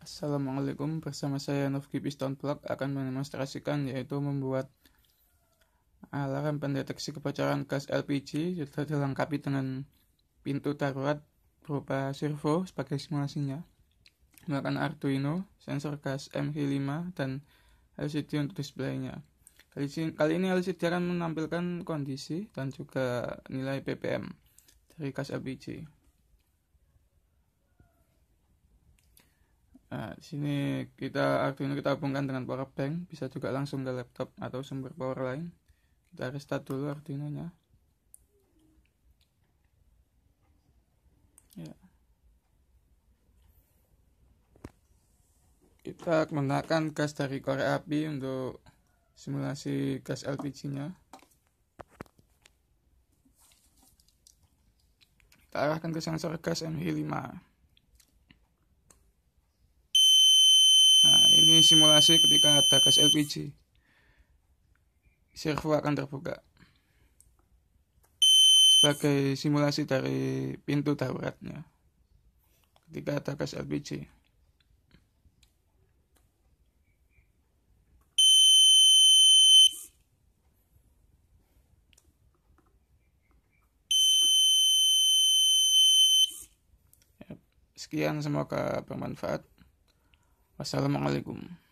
Assalamualaikum, bersama saya Novki Piston Plug akan mendemonstrasikan yaitu membuat alarm pendeteksi kebocoran gas LPG. Sudah dilengkapi dengan pintu darurat berupa servo sebagai simulasinya, menggunakan Arduino, sensor gas MG5 dan LCD untuk displaynya. Kali ini LCD akan menampilkan kondisi dan juga nilai ppm dari gas LPG. Nah, di sini Arduino kita hubungkan dengan power bank, bisa juga langsung ke laptop atau sumber power lain. Kita restart dulu Arduino-nya. Ya. Kita menggunakan gas dari korek api untuk simulasi gas LPG-nya. Kita arahkan ke sensor gas MG5. Nah, ini simulasi ketika ada gas LPG. Servo akan terbuka sebagai simulasi dari pintu daruratnya ketika ada gas LPG. Sekian, semoga bermanfaat. Wassalamualaikum.